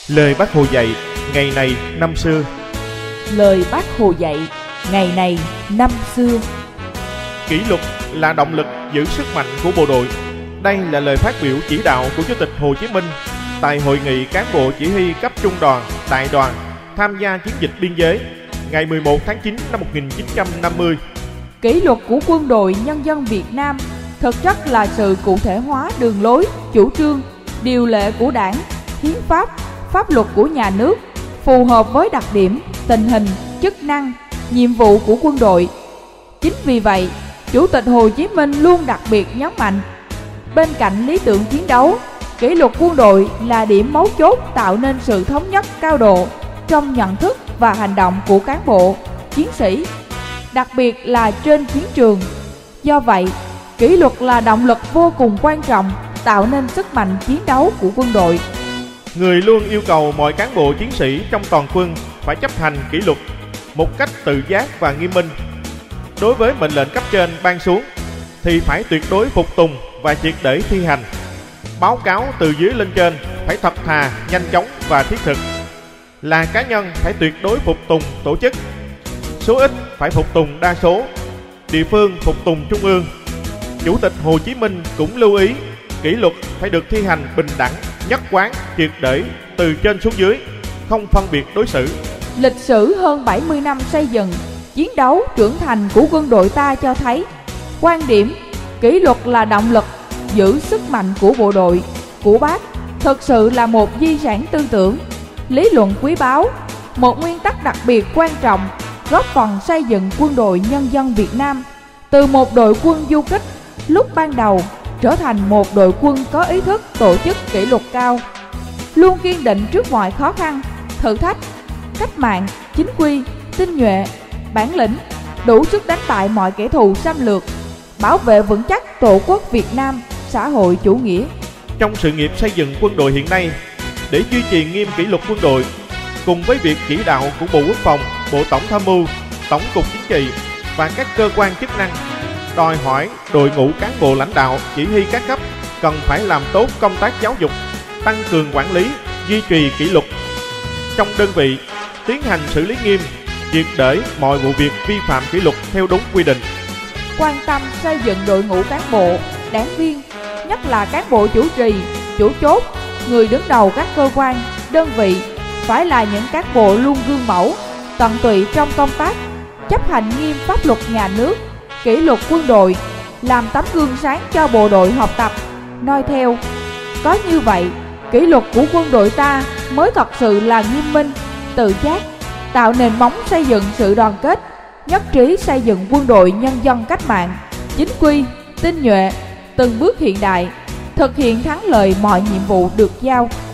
Lời Bác Hồ dạy ngày này năm xưa. Lời Bác Hồ dạy ngày này năm xưa. Kỷ luật là động lực giữ sức mạnh của bộ đội. Đây là lời phát biểu chỉ đạo của Chủ tịch Hồ Chí Minh tại hội nghị cán bộ chỉ huy cấp trung đoàn, đại đoàn tham gia chiến dịch biên giới ngày 11 tháng 9 năm 1950. Kỷ luật của Quân đội Nhân dân Việt Nam thực chất là sự cụ thể hóa đường lối, chủ trương, điều lệ của Đảng, hiến pháp, pháp luật của nhà nước, phù hợp với đặc điểm, tình hình, chức năng, nhiệm vụ của quân đội. Chính vì vậy, Chủ tịch Hồ Chí Minh luôn đặc biệt nhấn mạnh, bên cạnh lý tưởng chiến đấu, kỷ luật quân đội là điểm mấu chốt tạo nên sự thống nhất cao độ trong nhận thức và hành động của cán bộ, chiến sĩ, đặc biệt là trên chiến trường. Do vậy, kỷ luật là động lực vô cùng quan trọng tạo nên sức mạnh chiến đấu của quân đội. Người luôn yêu cầu mọi cán bộ chiến sĩ trong toàn quân phải chấp hành kỷ luật một cách tự giác và nghiêm minh. Đối với mệnh lệnh cấp trên ban xuống thì phải tuyệt đối phục tùng và triệt để thi hành. Báo cáo từ dưới lên trên phải thật thà, nhanh chóng và thiết thực. Là cá nhân phải tuyệt đối phục tùng tổ chức. Số ít phải phục tùng đa số. Địa phương phục tùng trung ương. Chủ tịch Hồ Chí Minh cũng lưu ý kỷ luật phải được thi hành bình đẳng, nhất quán, triệt để từ trên xuống dưới, không phân biệt đối xử. Lịch sử hơn 70 năm xây dựng, chiến đấu trưởng thành của quân đội ta cho thấy quan điểm kỷ luật là động lực giữ sức mạnh của bộ đội, của Bác thực sự là một di sản tư tưởng, lý luận quý báu, một nguyên tắc đặc biệt quan trọng góp phần xây dựng Quân đội Nhân dân Việt Nam từ một đội quân du kích lúc ban đầu trở thành một đội quân có ý thức tổ chức kỷ luật cao, luôn kiên định trước mọi khó khăn, thử thách, cách mạng, chính quy, tinh nhuệ, bản lĩnh, đủ sức đánh bại mọi kẻ thù xâm lược, bảo vệ vững chắc Tổ quốc Việt Nam xã hội chủ nghĩa. Trong sự nghiệp xây dựng quân đội hiện nay, để duy trì nghiêm kỷ luật quân đội, cùng với việc chỉ đạo của Bộ Quốc phòng, Bộ Tổng tham mưu, Tổng cục Chính trị và các cơ quan chức năng, đòi hỏi đội ngũ cán bộ lãnh đạo chỉ huy các cấp cần phải làm tốt công tác giáo dục, tăng cường quản lý, duy trì kỷ luật. Trong đơn vị, tiến hành xử lý nghiêm, triệt để mọi vụ việc vi phạm kỷ luật theo đúng quy định. Quan tâm xây dựng đội ngũ cán bộ, đảng viên, nhất là cán bộ chủ trì, chủ chốt, người đứng đầu các cơ quan, đơn vị phải là những cán bộ luôn gương mẫu, tận tụy trong công tác, chấp hành nghiêm pháp luật nhà nước, kỷ luật quân đội, làm tấm gương sáng cho bộ đội học tập, noi theo. Có như vậy, kỷ luật của quân đội ta mới thật sự là nghiêm minh, tự giác, tạo nền móng xây dựng sự đoàn kết, nhất trí xây dựng quân đội nhân dân cách mạng, chính quy, tinh nhuệ, từng bước hiện đại, thực hiện thắng lợi mọi nhiệm vụ được giao.